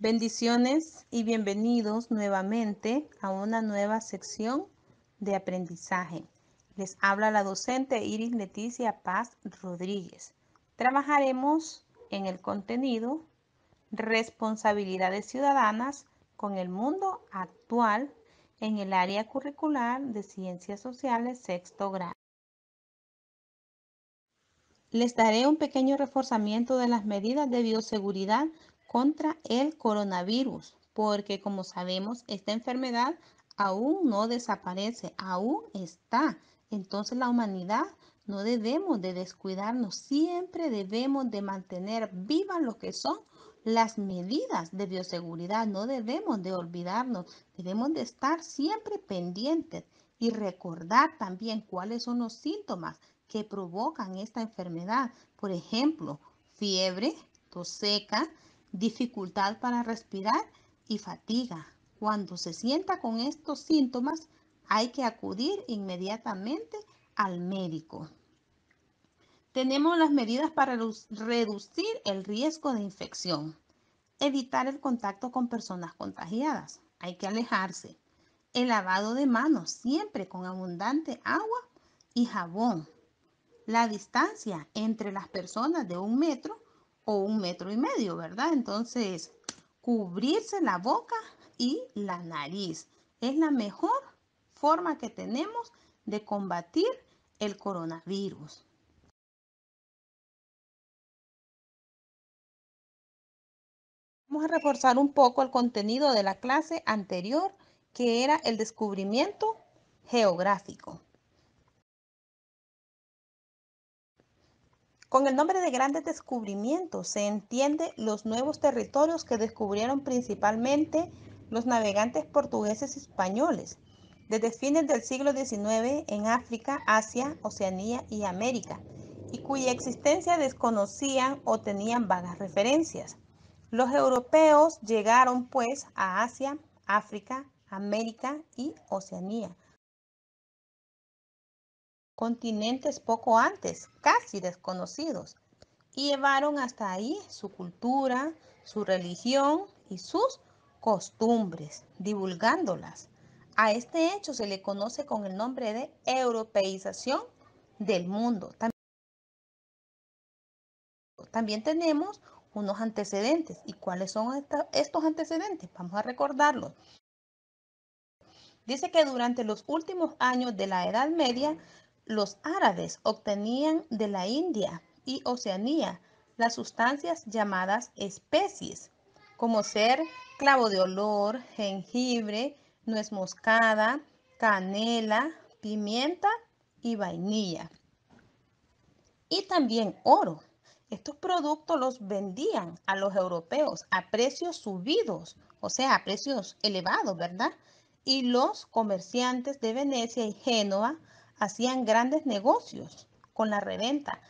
Bendiciones y bienvenidos nuevamente a una nueva sección de aprendizaje. Les habla la docente Iris Leticia Paz Rodríguez. Trabajaremos en el contenido Responsabilidades ciudadanas con el mundo actual en el área curricular de Ciencias Sociales, sexto grado. Les daré un pequeño reforzamiento de las medidas de bioseguridad contra el coronavirus, porque como sabemos, esta enfermedad aún no desaparece, aún está. Entonces la humanidad no debemos de descuidarnos, siempre debemos de mantener vivas lo que son las medidas de bioseguridad, no debemos de olvidarnos, debemos de estar siempre pendientes y recordar también cuáles son los síntomas que provocan esta enfermedad. Por ejemplo, fiebre, tos seca, dificultad para respirar y fatiga. Cuando se sienta con estos síntomas, hay que acudir inmediatamente al médico. Tenemos las medidas para reducir el riesgo de infección. Evitar el contacto con personas contagiadas. Hay que alejarse. El lavado de manos, siempre con abundante agua y jabón. La distancia entre las personas de 1 metro o 1,5 metros, ¿verdad? Entonces, cubrirse la boca y la nariz es la mejor forma que tenemos de combatir el coronavirus. Vamos a reforzar un poco el contenido de la clase anterior, que era el descubrimiento geográfico. Con el nombre de grandes descubrimientos se entiende los nuevos territorios que descubrieron principalmente los navegantes portugueses y españoles, desde fines del siglo XIX en África, Asia, Oceanía y América, y cuya existencia desconocían o tenían vagas referencias. Los europeos llegaron pues a Asia, África, América y Oceanía, continentes poco antes, casi desconocidos, y llevaron hasta ahí su cultura, su religión y sus costumbres, divulgándolas. A este hecho se le conoce con el nombre de europeización del mundo. También tenemos unos antecedentes. ¿Y cuáles son estos antecedentes? Vamos a recordarlos. Dice que durante los últimos años de la Edad Media, los árabes obtenían de la India y Oceanía las sustancias llamadas especies, como ser clavo de olor, jengibre, nuez moscada, canela, pimienta y vainilla. Y también oro. Estos productos los vendían a los europeos a precios subidos, o sea, a precios elevados, ¿verdad? Y los comerciantes de Venecia y Génova hacían grandes negocios con la reventa.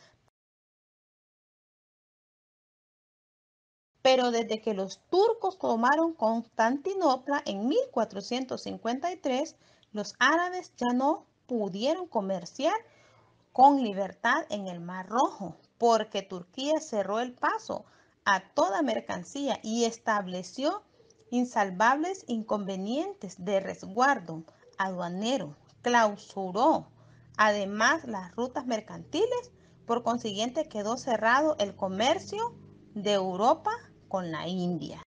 Pero desde que los turcos tomaron Constantinopla en 1453, los árabes ya no pudieron comerciar con libertad en el Mar Rojo, porque Turquía cerró el paso a toda mercancía y estableció insalvables inconvenientes de resguardo aduanero, clausuró además las rutas mercantiles, por consiguiente quedó cerrado el comercio de Europa con la India.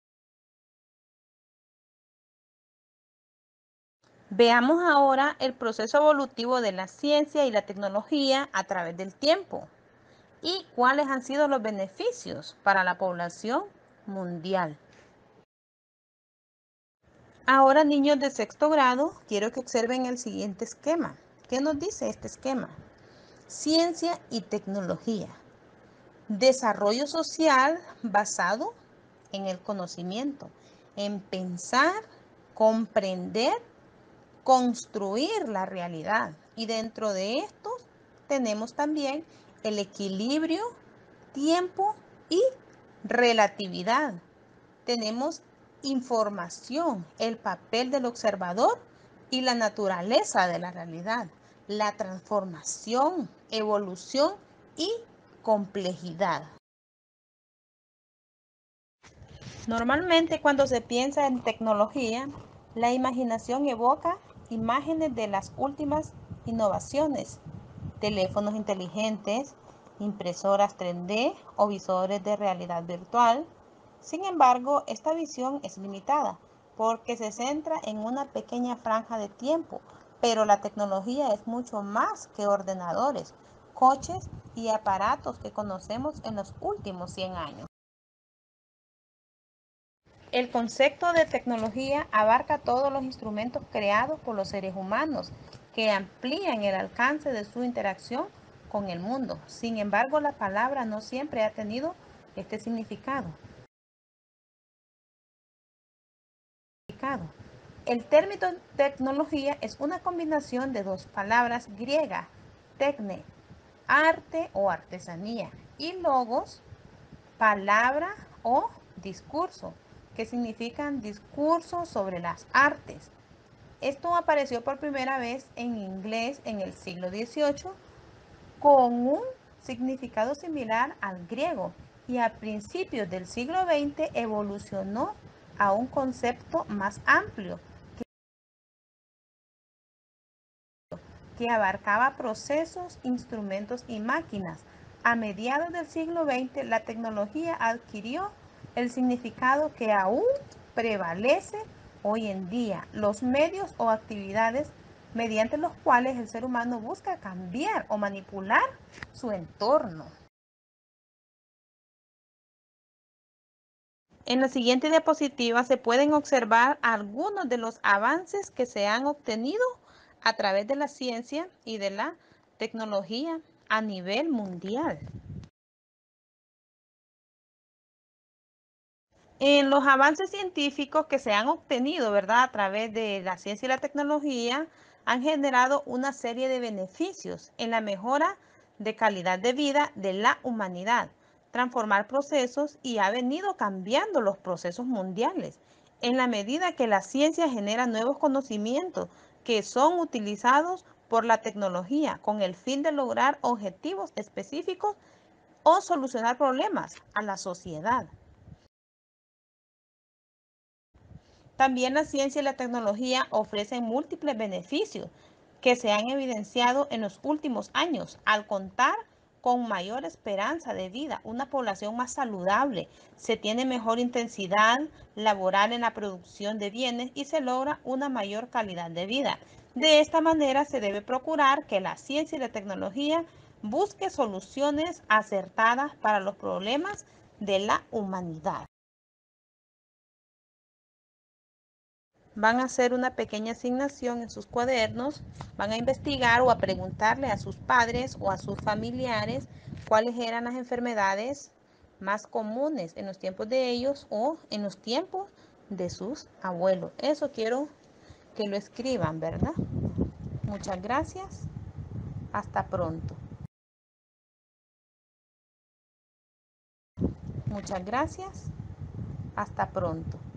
Veamos ahora el proceso evolutivo de la ciencia y la tecnología a través del tiempo y cuáles han sido los beneficios para la población mundial. Ahora, niños de sexto grado, quiero que observen el siguiente esquema. ¿Qué nos dice este esquema? Ciencia y tecnología. Desarrollo social basado en el conocimiento, en pensar, comprender, construir la realidad. Y dentro de estos tenemos también el equilibrio, tiempo y relatividad. Tenemos información, el papel del observador y la naturaleza de la realidad, la transformación, evolución y complejidad. Normalmente cuando se piensa en tecnología, la imaginación evoca imágenes de las últimas innovaciones, teléfonos inteligentes, impresoras 3D o visores de realidad virtual. Sin embargo, esta visión es limitada porque se centra en una pequeña franja de tiempo, pero la tecnología es mucho más que ordenadores, coches y aparatos que conocemos en los últimos 100 años. El concepto de tecnología abarca todos los instrumentos creados por los seres humanos que amplían el alcance de su interacción con el mundo. Sin embargo, la palabra no siempre ha tenido este significado. El término tecnología es una combinación de dos palabras griegas, tecne, arte o artesanía, y logos, palabra o discurso, que significan discurso sobre las artes. Esto apareció por primera vez en inglés en el siglo XVIII con un significado similar al griego y a principios del siglo XX evolucionó a un concepto más amplio que abarcaba procesos, instrumentos y máquinas. A mediados del siglo XX, la tecnología adquirió el significado que aún prevalece hoy en día: los medios o actividades mediante los cuales el ser humano busca cambiar o manipular su entorno. En la siguiente diapositiva se pueden observar algunos de los avances que se han obtenido a través de la ciencia y de la tecnología a nivel mundial. En los avances científicos que se han obtenido, ¿verdad?, a través de la ciencia y la tecnología, han generado una serie de beneficios en la mejora de calidad de vida de la humanidad, transformar procesos, y ha venido cambiando los procesos mundiales en la medida que la ciencia genera nuevos conocimientos que son utilizados por la tecnología con el fin de lograr objetivos específicos o solucionar problemas a la sociedad. También la ciencia y la tecnología ofrecen múltiples beneficios que se han evidenciado en los últimos años al contar con mayor esperanza de vida, una población más saludable, se tiene mejor intensidad laboral en la producción de bienes y se logra una mayor calidad de vida. De esta manera se debe procurar que la ciencia y la tecnología busque soluciones acertadas para los problemas de la humanidad. Van a hacer una pequeña asignación en sus cuadernos, van a investigar o a preguntarle a sus padres o a sus familiares cuáles eran las enfermedades más comunes en los tiempos de ellos o en los tiempos de sus abuelos. Eso quiero que lo escriban, ¿verdad? Muchas gracias. Hasta pronto. Muchas gracias. Hasta pronto.